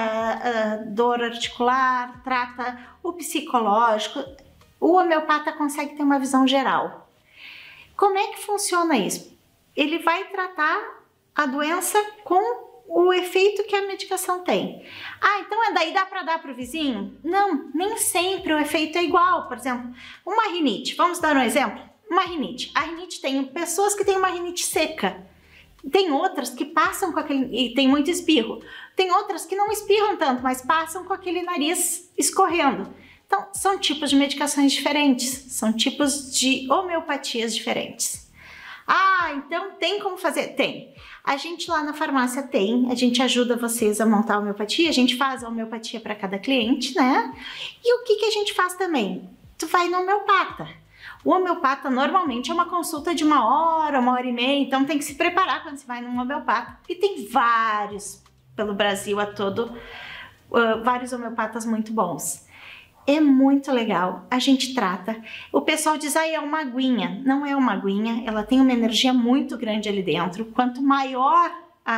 trata dor articular, trata o psicológico. O homeopata consegue ter uma visão geral. Como é que funciona isso? Ele vai tratar a doença com o efeito que a medicação tem. Então daí dá para dar para o vizinho? Não, nem sempre o efeito é igual. Por exemplo, uma rinite, vamos dar um exemplo? Uma rinite. A rinite tem pessoas que têm uma rinite seca. Tem outras que passam com aquele... e tem muito espirro. Tem outras que não espirram tanto, mas passam com aquele nariz escorrendo. Então, são tipos de medicações diferentes. São tipos de homeopatias diferentes. Então tem como fazer? Tem. A gente lá na farmácia tem, a gente ajuda vocês a montar a homeopatia, a gente faz a homeopatia para cada cliente, né? E o que a gente faz também? Tu vai no homeopata. O homeopata normalmente é uma consulta de 1 hora, 1 hora e meia, então tem que se preparar quando você vai num homeopata. E tem vários pelo Brasil a todo, vários homeopatas muito bons. É muito legal, a gente trata. O pessoal diz, é uma aguinha. Não é uma aguinha, ela tem uma energia muito grande ali dentro. Quanto maior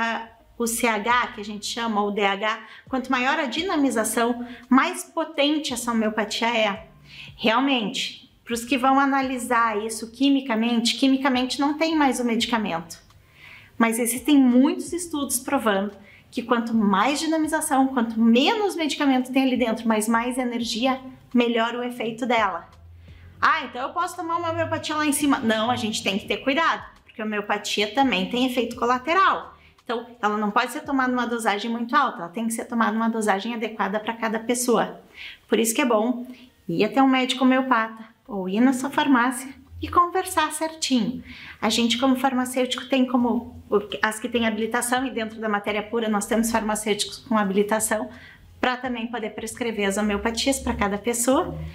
o CH, que a gente chama, o DH, quanto maior a dinamização, mais potente essa homeopatia é. Realmente, para os que vão analisar isso quimicamente não tem mais o medicamento. Mas existem muitos estudos provando que quanto mais dinamização, quanto menos medicamento tem ali dentro, mas mais energia, melhor o efeito dela. Então eu posso tomar uma homeopatia lá em cima? Não, a gente tem que ter cuidado, porque a homeopatia também tem efeito colateral. Então, ela não pode ser tomada numa dosagem muito alta, ela tem que ser tomada numa dosagem adequada para cada pessoa. Por isso que é bom ir até um médico homeopata, ou ir na sua farmácia e conversar certinho. A gente, como farmacêutico, tem como as que têm habilitação, e dentro da Matéria Pura nós temos farmacêuticos com habilitação para também poder prescrever as homeopatias para cada pessoa.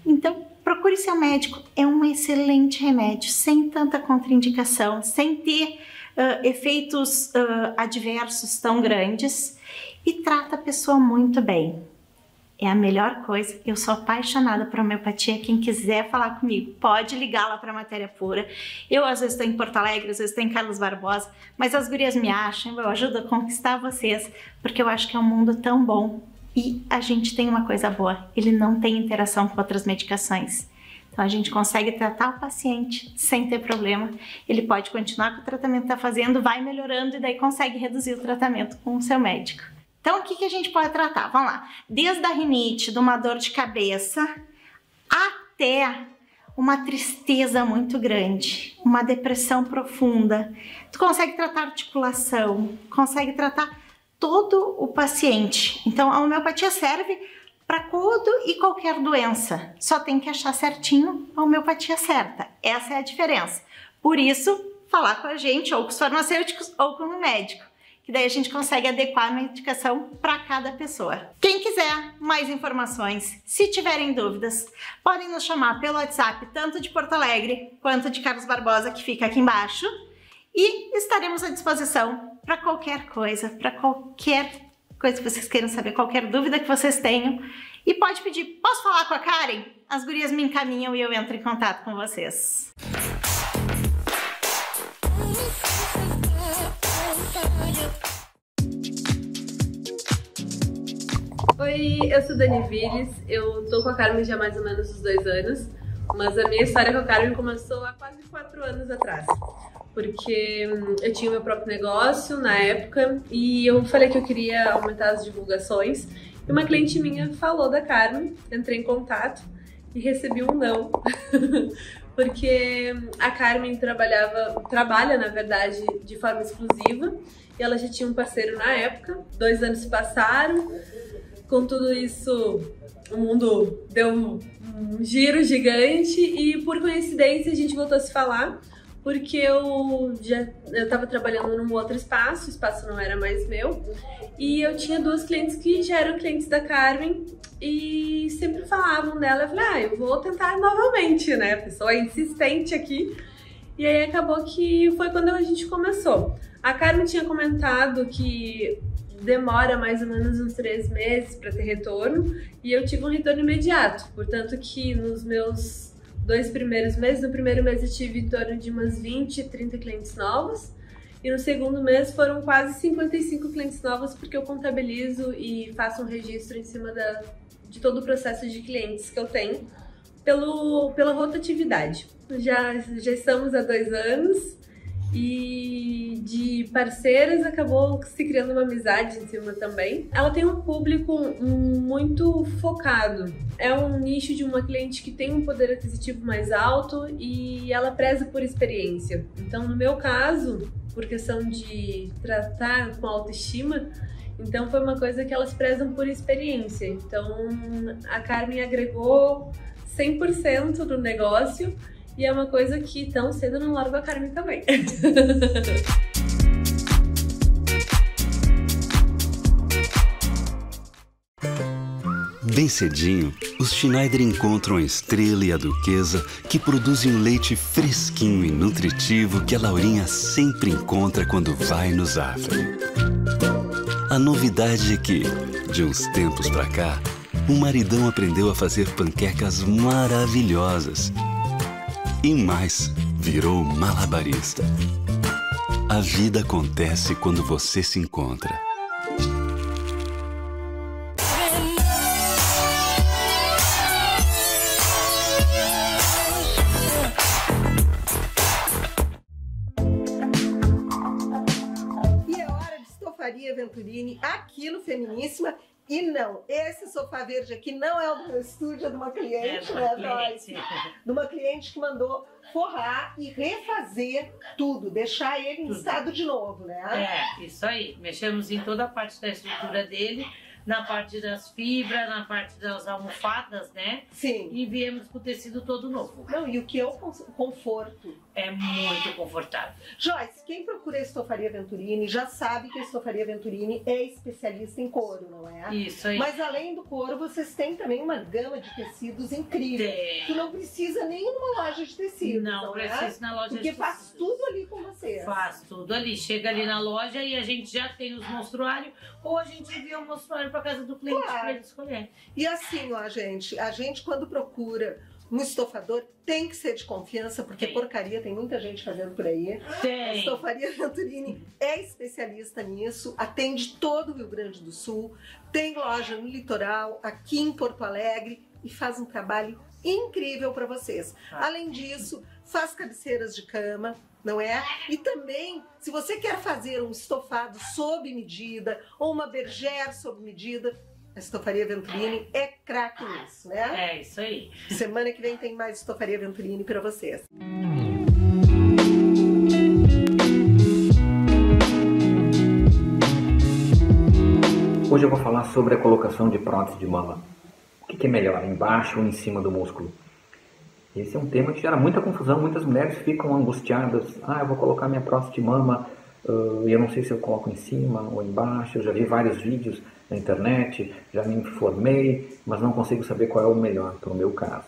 Então, procure seu médico, é um excelente remédio, sem tanta contraindicação, sem ter efeitos adversos tão grandes e trata a pessoa muito bem. É a melhor coisa, eu sou apaixonada por homeopatia, quem quiser falar comigo pode ligar lá para Matéria Pura. Eu às vezes estou em Porto Alegre, às vezes estou em Carlos Barbosa, mas as gurias me acham, eu ajudo a conquistar vocês, porque eu acho que é um mundo tão bom e a gente tem uma coisa boa, ele não tem interação com outras medicações. Então a gente consegue tratar o paciente sem ter problema, ele pode continuar com o tratamento que está fazendo, vai melhorando e daí consegue reduzir o tratamento com o seu médico. Então, o que a gente pode tratar? Vamos lá. Desde a rinite, de uma dor de cabeça, até uma tristeza muito grande, uma depressão profunda. Tu consegue tratar articulação, consegue tratar todo o paciente. Então, a homeopatia serve para todo e qualquer doença. Só tem que achar certinho a homeopatia certa. Essa é a diferença. Por isso, falar com a gente, ou com os farmacêuticos, ou com o médico. Que daí a gente consegue adequar a medicação para cada pessoa. Quem quiser mais informações, se tiverem dúvidas, podem nos chamar pelo WhatsApp, tanto de Porto Alegre quanto de Carlos Barbosa, que fica aqui embaixo, e estaremos à disposição para qualquer coisa que vocês queiram saber, qualquer dúvida que vocês tenham. E pode pedir, posso falar com a Karen? As gurias me encaminham e eu entro em contato com vocês. Oi, eu sou Dani Vires, eu tô com a Carmen já há mais ou menos uns 2 anos, mas a minha história com a Carmen começou há quase 4 anos atrás, porque eu tinha meu próprio negócio na época e eu falei que eu queria aumentar as divulgações e uma cliente minha falou da Carmen, entrei em contato e recebi um não, porque a Carmen trabalha na verdade de forma exclusiva e ela já tinha um parceiro na época, 2 anos se passaram. Com tudo isso, o mundo deu um giro gigante e, por coincidência, a gente voltou a se falar porque eu estava trabalhando num outro espaço, o espaço não era mais meu, e eu tinha 2 clientes que já eram clientes da Carmen e sempre falavam dela. Eu falei, eu vou tentar novamente, né? A pessoa é insistente aqui. E aí acabou que foi quando a gente começou. A Carmen tinha comentado que demora mais ou menos uns 3 meses para ter retorno e eu tive um retorno imediato, portanto que nos meus 2 primeiros meses, no primeiro mês eu tive em torno de umas 20, 30 clientes novos e no segundo mês foram quase 55 clientes novos, porque eu contabilizo e faço um registro em cima de todo o processo de clientes que eu tenho pela rotatividade. Já estamos há 2 anos e de parceiras acabou se criando uma amizade em cima também. Ela tem um público muito focado, é um nicho de uma cliente que tem um poder aquisitivo mais alto e ela preza por experiência. Então, no meu caso, por questão de tratar com autoestima, então foi uma coisa que elas prezam por experiência. Então, a Carmen agregou 100% do negócio. E é uma coisa que tão cedo não largo a Carmen também. Bem cedinho, os Schneider encontram a Estrela e a Duquesa, que produzem um leite fresquinho e nutritivo que a Laurinha sempre encontra quando vai no Zafari. A novidade é que, de uns tempos pra cá, o maridão aprendeu a fazer panquecas maravilhosas. E mais, virou malabarista. A vida acontece quando você se encontra. E é hora de Estofaria Venturini, aqui no Feminíssima. E não, esse sofá verde aqui não é o do meu estúdio, é de uma cliente, né, Joyce? De uma cliente que mandou forrar e refazer tudo, deixar ele em estado de novo, né? É, isso aí. Mexemos em toda a parte da estrutura dele, na parte das fibras, na parte das almofadas, né? Sim. E viemos com o tecido todo novo. Não, e o que é o conforto? É muito confortável. Joyce, quem procura a Estofaria Venturini já sabe que a Estofaria Venturini é especialista em couro, não é? Isso aí. Mas além do couro, vocês têm também uma gama de tecidos incrível. Tu não precisa nem ir numa loja de tecidos. Não precisa na loja de tecidos. Porque faz tudo ali com vocês. Faz tudo ali. Chega ali na loja e a gente já tem os monstruários, ou a gente envia o monstruário para casa do cliente para ele escolher. E assim, ó, a gente quando procura um estofador tem que ser de confiança, porque porcaria tem muita gente fazendo por aí. A Estofaria Venturini é especialista nisso, atende todo o Rio Grande do Sul, tem loja no litoral, aqui em Porto Alegre, e faz um trabalho incrível para vocês. Além disso, faz cabeceiras de cama, não é? E também, se você quer fazer um estofado sob medida ou uma bergère sob medida, a Estofaria Venturini é craque nisso, né? É isso aí. Semana que vem tem mais Estofaria Venturini para vocês. Hoje eu vou falar sobre a colocação de prótese de mama. O que é melhor, embaixo ou em cima do músculo? Esse é um tema que gera muita confusão, muitas mulheres ficam angustiadas. Eu vou colocar minha prótese de mama e eu não sei se eu coloco em cima ou embaixo. Eu já vi vários vídeos na internet, já me informei, mas não consigo saber qual é o melhor para o meu caso.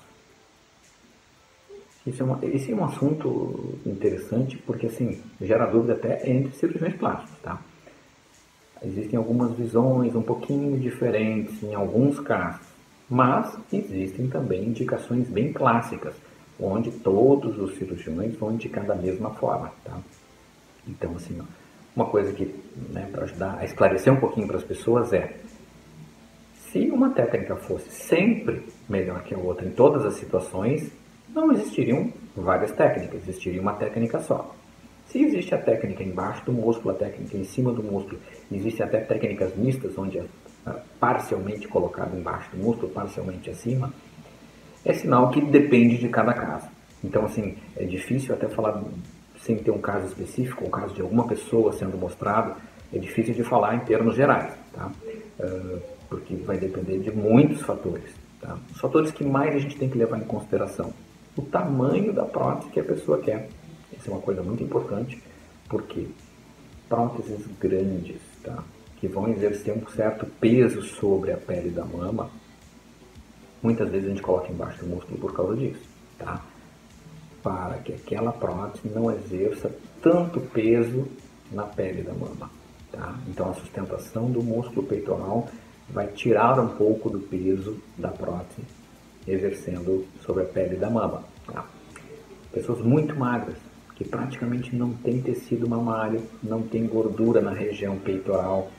Esse é um assunto interessante porque assim, gera dúvida até entre cirurgiões plásticos, tá? Existem algumas visões um pouquinho diferentes em alguns casos, mas existem também indicações bem clássicas, onde todos os cirurgiões vão indicar da mesma forma, tá? Então, assim, uma coisa que, para ajudar a esclarecer um pouquinho para as pessoas se uma técnica fosse sempre melhor que a outra em todas as situações, não existiriam várias técnicas, existiria uma técnica só. Se existe a técnica embaixo do músculo, a técnica em cima do músculo, existem até técnicas mistas, onde é parcialmente colocado embaixo do músculo, parcialmente acima, é sinal que depende de cada caso. Então, assim, é difícil até falar sem ter um caso específico, um caso de alguma pessoa sendo mostrado, é difícil de falar em termos gerais, tá? Porque vai depender de muitos fatores, tá? Os fatores que mais a gente tem que levar em consideração: o tamanho da prótese que a pessoa quer. Isso é uma coisa muito importante, porque próteses grandes, tá, que vão exercer um certo peso sobre a pele da mama, muitas vezes a gente coloca embaixo do músculo por causa disso, tá? Para que aquela prótese não exerça tanto peso na pele da mama, tá? Então a sustentação do músculo peitoral vai tirar um pouco do peso da prótese exercendo sobre a pele da mama, tá? Pessoas muito magras, que praticamente não tem tecido mamário, não tem gordura na região peitoral.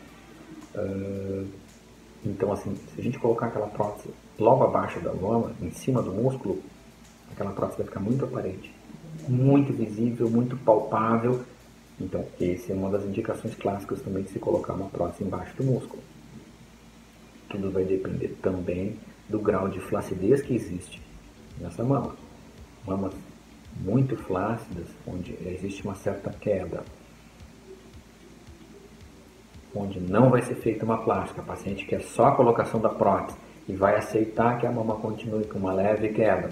Então, assim, se a gente colocar aquela prótese logo abaixo da mama, em cima do músculo, aquela prótese vai ficar muito aparente, muito visível, muito palpável. Então, essa é uma das indicações clássicas também de se colocar uma prótese embaixo do músculo. Tudo vai depender também do grau de flacidez que existe nessa mama. Mamas muito flácidas, onde existe uma certa queda, onde não vai ser feita uma plástica, a paciente quer só a colocação da prótese e vai aceitar que a mama continue com uma leve queda.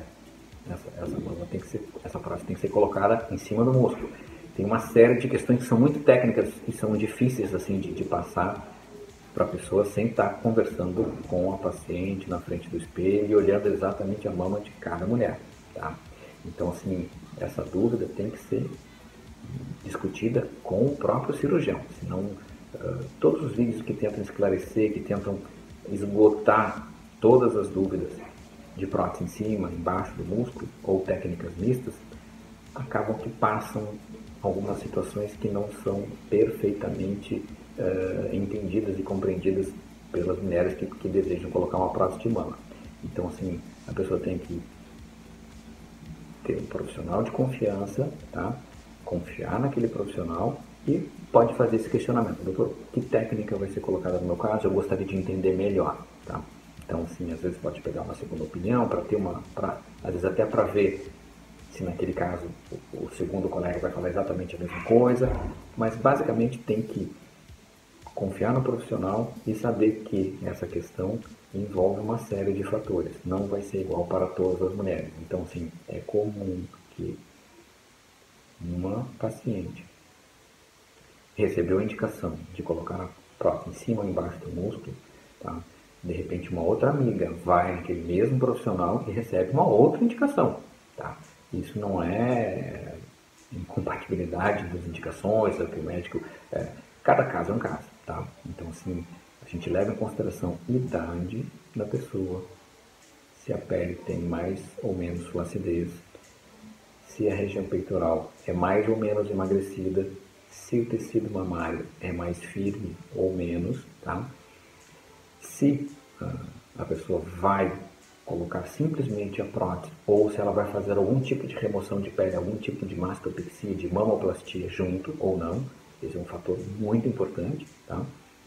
Essa prótese tem que ser colocada em cima do músculo. Tem uma série de questões que são muito técnicas e são difíceis assim de passar para a pessoa sem estar conversando com a paciente na frente do espelho e olhando exatamente a mama de cada mulher, tá? Então, assim, essa dúvida tem que ser discutida com o próprio cirurgião, senão todos os vídeos que tentam esclarecer, que tentam esgotar todas as dúvidas de prótese em cima, embaixo do músculo, ou técnicas mistas, acabam que passam algumas situações que não são perfeitamente entendidas e compreendidas pelas mulheres que desejam colocar uma prótese de mama. Então, assim, a pessoa tem que ter um profissional de confiança, tá? Confiar naquele profissional e pode fazer esse questionamento: doutor, que técnica vai ser colocada no meu caso? Eu gostaria de entender melhor, tá? Então, assim, às vezes pode pegar uma segunda opinião para ter às vezes até para ver se naquele caso o segundo colega vai falar exatamente a mesma coisa, mas basicamente tem que confiar no profissional e saber que essa questão envolve uma série de fatores, não vai ser igual para todas as mulheres. Então, assim, é comum que uma paciente recebeu a indicação de colocar a prótese em cima ou embaixo do músculo, tá? De repente uma outra amiga vai naquele mesmo profissional e recebe uma outra indicação, tá? Isso não é incompatibilidade das indicações, é que o médico... cada caso é um caso, tá? Então, assim, a gente leva em consideração a idade da pessoa, se a pele tem mais ou menos flacidez, se a região peitoral é mais ou menos emagrecida, se o tecido mamário é mais firme ou menos, tá? Se a pessoa vai colocar simplesmente a prótese ou se ela vai fazer algum tipo de remoção de pele, algum tipo de mastopexia, de mamoplastia junto ou não, esse é um fator muito importante, tá?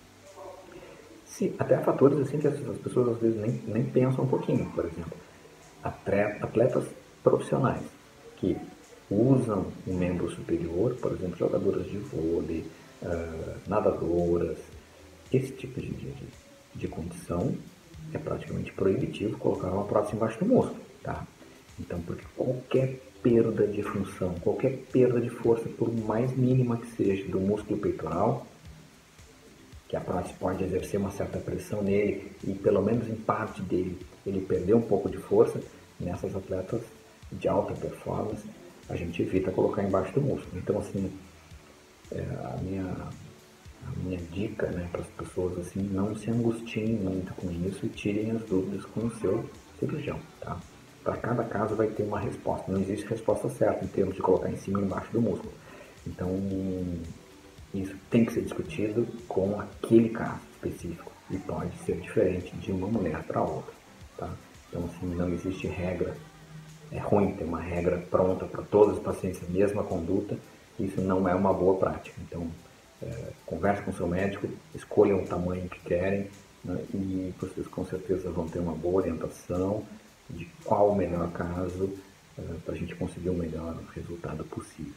Até fatores assim que as pessoas às vezes nem pensam um pouquinho, por exemplo, atletas profissionais que usam um membro superior, por exemplo, jogadoras de vôlei, nadadoras, esse tipo de condição é praticamente proibitivo colocar uma prótese embaixo do músculo, tá? Então, porque qualquer perda de função, qualquer perda de força, por mais mínima que seja, do músculo peitoral, que a prótese pode exercer uma certa pressão nele e pelo menos em parte dele ele perder um pouco de força, nessas atletas de alta performance a gente evita colocar embaixo do músculo. Então, assim, a minha dica, né, para as pessoas, assim, não se angustiem muito com isso e tirem as dúvidas com o seu cirurgião, tá? Para cada caso vai ter uma resposta, não existe resposta certa em termos de colocar em cima e embaixo do músculo. Então, isso tem que ser discutido com aquele caso específico e pode ser diferente de uma mulher para outra, tá? Então, assim, não existe regra. É ruim ter uma regra pronta para todas as pacientes, a mesma conduta, isso não é uma boa prática. Então, converse com o seu médico, escolham o tamanho que querem, né, e vocês com certeza vão ter uma boa orientação de qual o melhor caso para a gente conseguir o melhor resultado possível.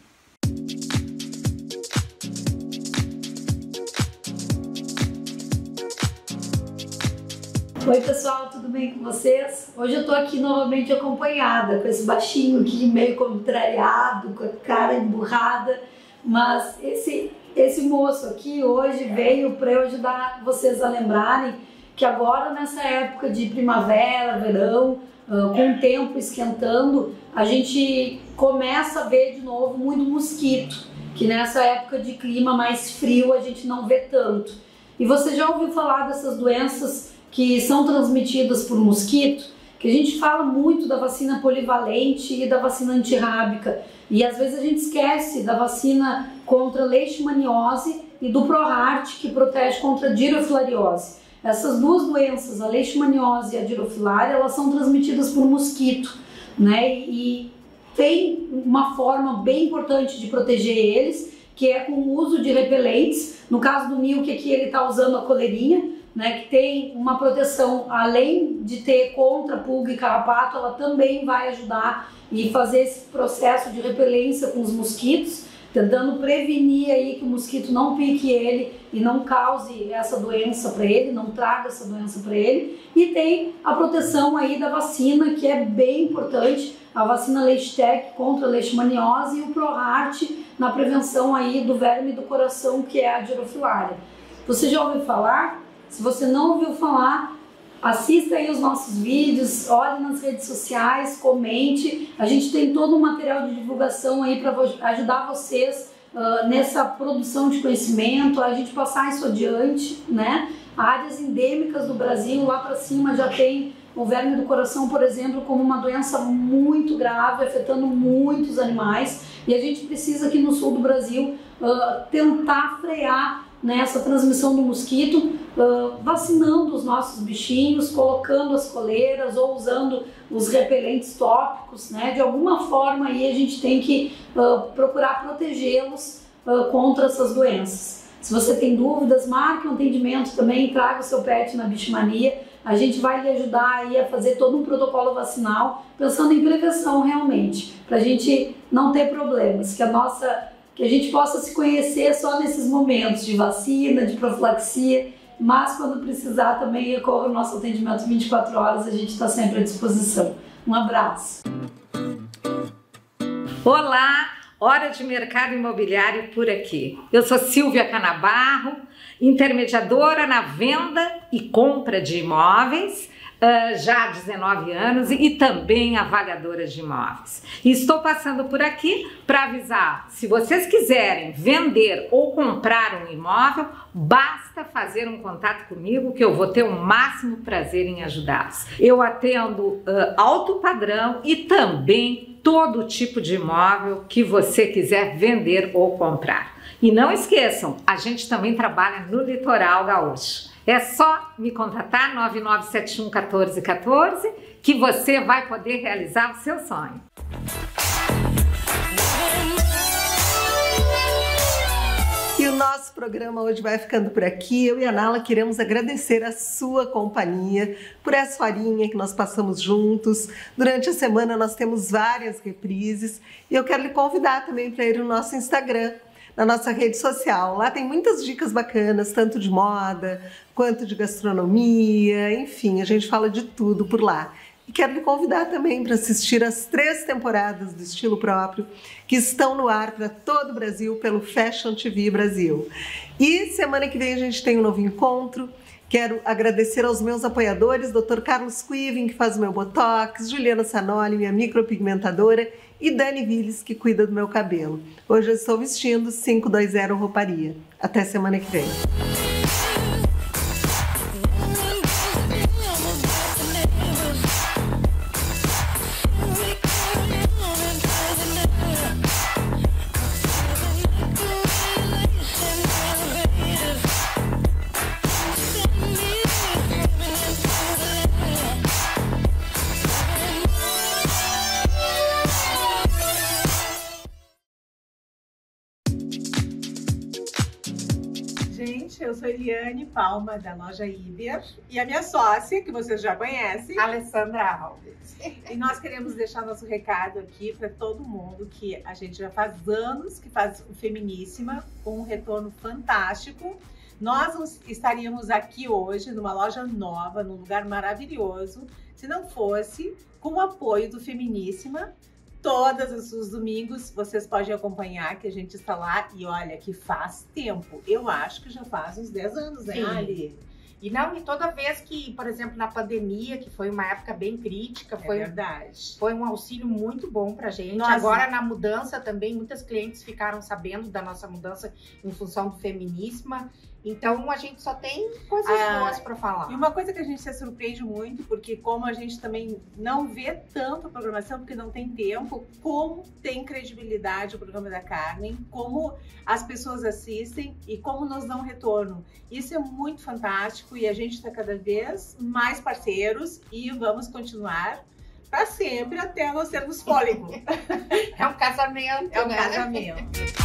Oi pessoal, tudo bem com vocês? Hoje eu tô aqui novamente acompanhada com esse baixinho aqui meio contrariado, com a cara emburrada, mas esse moço aqui hoje veio para eu ajudar vocês a lembrarem que agora nessa época de primavera, verão, com o tempo esquentando, a gente começa a ver de novo muito mosquito, que nessa época de clima mais frio a gente não vê tanto. E você já ouviu falar dessas doenças que são transmitidas por mosquito, que a gente fala muito da vacina polivalente e da vacina antirrábica, e às vezes a gente esquece da vacina contra leishmaniose e do ProHeart, que protege contra a dirofilariose. Essas duas doenças, a leishmaniose e a dirofilária, elas são transmitidas por mosquito, né? E tem uma forma bem importante de proteger eles, que é com o uso de repelentes. No caso do Milk aqui, ele está usando a coleirinha, né, que tem uma proteção, além de ter contra pulga e carrapato, ela também vai ajudar e fazer esse processo de repelência com os mosquitos, tentando prevenir aí que o mosquito não pique ele e não cause essa doença para ele, não traga essa doença para ele. E tem a proteção aí da vacina, que é bem importante, a vacina Leishtec contra a leishmaniose e o ProHeart na prevenção aí do verme do coração, que é a dirofilária. Você já ouviu falar? Se você não ouviu falar, assista aí os nossos vídeos, olhe nas redes sociais, comente. A gente tem todo um material de divulgação aí para ajudar vocês nessa produção de conhecimento, a gente passar isso adiante, né? Áreas endêmicas do Brasil, lá para cima já tem o verme do coração, por exemplo, como uma doença muito grave, afetando muitos animais. E a gente precisa aqui no sul do Brasil tentar frear nessa transmissão do mosquito, vacinando os nossos bichinhos, colocando as coleiras ou usando os repelentes tópicos, né? De alguma forma aí a gente tem que procurar protegê-los contra essas doenças. Se você tem dúvidas, marque um atendimento também, traga o seu pet na Bichomania. A gente vai lhe ajudar aí a fazer todo um protocolo vacinal, pensando em prevenção realmente, para a gente não ter problemas, que a gente possa se conhecer só nesses momentos de vacina, de profilaxia, mas quando precisar também recorra ao nosso atendimento 24 horas, a gente está sempre à disposição. Um abraço! Olá! Hora de Mercado Imobiliário por aqui. Eu sou Silvia Canabarro, intermediadora na venda e compra de imóveis, já há 19 anos e também avaliadora de imóveis. E estou passando por aqui para avisar, se vocês quiserem vender ou comprar um imóvel, basta fazer um contato comigo que eu vou ter o máximo prazer em ajudá-los. Eu atendo alto padrão e também todo tipo de imóvel que você quiser vender ou comprar. E não esqueçam, a gente também trabalha no litoral gaúcho. É só me contatar 99711414 que você vai poder realizar o seu sonho. E o nosso programa hoje vai ficando por aqui. Eu e a Nala queremos agradecer a sua companhia por essa horinha que nós passamos juntos. Durante a semana nós temos várias reprises e eu quero lhe convidar também para ir no nosso Instagram, na nossa rede social. Lá tem muitas dicas bacanas, tanto de moda quanto de gastronomia, enfim, a gente fala de tudo por lá. E quero lhe convidar também para assistir as 3 temporadas do Estilo Próprio que estão no ar para todo o Brasil pelo Fashion TV Brasil. E semana que vem a gente tem um novo encontro. Quero agradecer aos meus apoiadores, Dr. Carlos Quiven, que faz o meu botox, Juliana Sanoli, minha micropigmentadora, e Dani Viles, que cuida do meu cabelo. Hoje eu estou vestindo 520 Rouparia. Até semana que vem. Gente, eu sou Eliane Palma, da loja Iber, e a minha sócia, que vocês já conhecem, Alessandra Alves. E nós queremos deixar nosso recado aqui para todo mundo, que a gente já faz anos que faz o Feminíssima, com um retorno fantástico. Nós estaríamos aqui hoje, numa loja nova, num lugar maravilhoso, se não fosse com o apoio do Feminíssima. Todos os domingos vocês podem acompanhar que a gente está lá e olha que faz tempo. Eu acho que já faz uns 10 anos, né, Ali? E toda vez que, por exemplo, na pandemia, que foi uma época bem crítica, foi um auxílio muito bom pra gente. Agora na mudança também, muitas clientes ficaram sabendo da nossa mudança em função do Feminíssima. Então a gente só tem coisas boas para falar. E uma coisa que a gente se surpreende muito, porque como a gente também não vê tanto a programação, porque não tem tempo, como tem credibilidade o programa da Carmen, como as pessoas assistem e como nos dão retorno. Isso é muito fantástico e a gente está cada vez mais parceiros e vamos continuar para sempre até nós termos fôlego. É um casamento, É um né? casamento.